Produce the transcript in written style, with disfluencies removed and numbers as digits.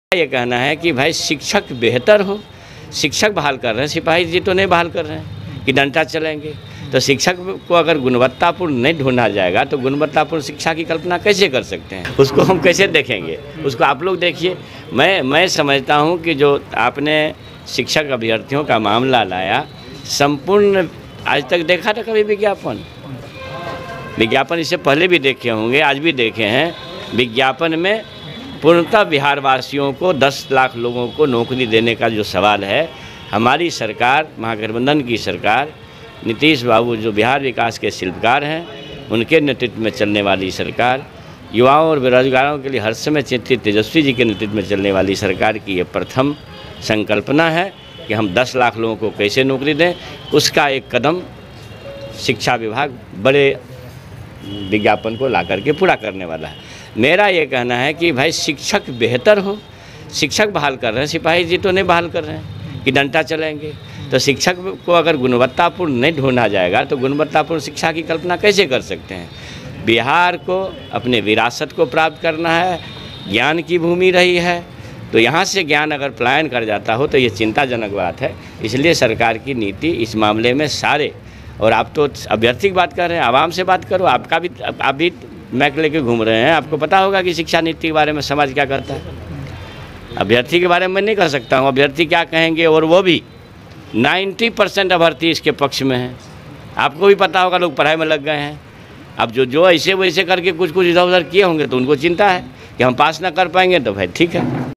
ये कहना है कि भाई शिक्षक बेहतर हो। शिक्षक बहाल कर रहे हैं, सिपाही जी तो नहीं बहाल कर रहे हैं कि डंडा चलेंगे। तो शिक्षक को अगर गुणवत्तापूर्ण नहीं ढूंढा जाएगा तो गुणवत्तापूर्ण शिक्षा की कल्पना कैसे कर सकते हैं? उसको हम कैसे देखेंगे? उसको आप लोग देखिए। मैं समझता हूँ कि जो आपने शिक्षक अभ्यर्थियों का मामला लाया, संपूर्ण आज तक देखा था कभी विज्ञापन इससे पहले भी देखे होंगे, आज भी देखे हैं। विज्ञापन में पूर्णतः बिहार वासियों को 10 लाख लोगों को नौकरी देने का जो सवाल है, हमारी सरकार, महागठबंधन की सरकार, नीतीश बाबू जो बिहार विकास के शिल्पकार हैं, उनके नेतृत्व में चलने वाली सरकार, युवाओं और बेरोजगारों के लिए हर समय चिंतित तेजस्वी जी के नेतृत्व में चलने वाली सरकार की ये प्रथम संकल्पना है कि हम 10 लाख लोगों को कैसे नौकरी दें। उसका एक कदम शिक्षा विभाग बड़े विज्ञापन को ला करके पूरा करने वाला है। मेरा ये कहना है कि भाई शिक्षक बेहतर हो। शिक्षक बहाल कर रहे हैं, सिपाही जी तो नहीं बहाल कर रहे हैं कि डंडा चलेंगे। तो शिक्षक को अगर गुणवत्तापूर्ण नहीं ढूंढा जाएगा तो गुणवत्तापूर्ण शिक्षा की कल्पना कैसे कर सकते हैं? बिहार को अपने विरासत को प्राप्त करना है, ज्ञान की भूमि रही है, तो यहाँ से ज्ञान अगर पलायन कर जाता हो तो ये चिंताजनक बात है। इसलिए सरकार की नीति इस मामले में सारे, और आप तो अभ्यर्थी की बात कर रहे हैं, आवाम से बात करो। आप भी मैक लेके घूम रहे हैं, आपको पता होगा कि शिक्षा नीति के बारे में समाज क्या करता है। अभ्यर्थी के बारे में मैं नहीं कर सकता हूँ, अभ्यर्थी क्या कहेंगे, और वो भी 90% अभ्यर्थी इसके पक्ष में हैं। आपको भी पता होगा, लोग पढ़ाई में लग गए हैं। अब जो ऐसे वैसे करके कुछ इधर उधर किए होंगे तो उनको चिंता है कि हम पास ना कर पाएंगे, तो भाई ठीक है।